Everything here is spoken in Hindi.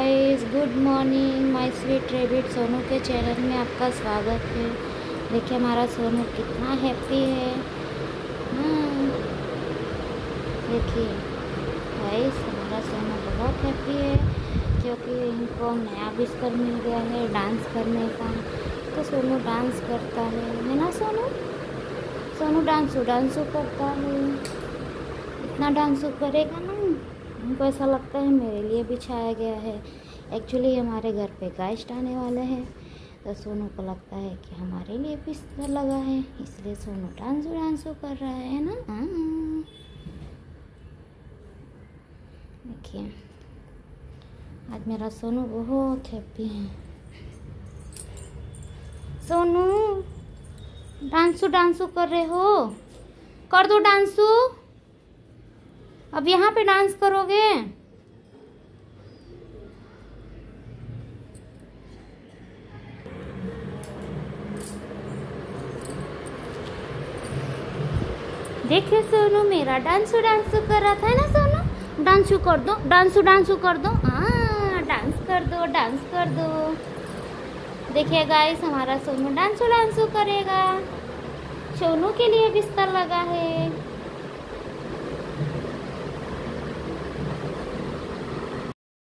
Guys, good morning my sweet rabbit. Sonu के चैनल में आपका स्वागत है। देखिए हमारा सोनू कितना हैप्पी है। देखिए गाइस, हमारा सोनू बहुत हैप्पी है क्योंकि इनको नया बिस्तर मिल गया है डांस करने का। तो सोनू डांस करता है ना सोनू? सोनू डांसू करता है। इतना डांसू करेगा ना, हमको ऐसा लगता है मेरे लिए बिछाया गया है। एक्चुअली हमारे घर पे गेस्ट आने वाले हैं, तो सोनू को लगता है कि हमारे लिए बिस्तर लगा है, इसलिए सोनू डांसू कर रहा है ना। देखिए आज मेरा सोनू बहुत हैप्पी है। सोनू डांसू कर रहे हो? कर दो डांसू। अब यहाँ पे डांस करोगे? देखिए सोनू मेरा डांसू कर रहा था ना। सोनू डांसू कर दो, डांसू कर दो। हाँ, डांस कर दो। देखिए गाइस, हमारा सोनू डांसू करेगा। सोनू के लिए बिस्तर लगा है।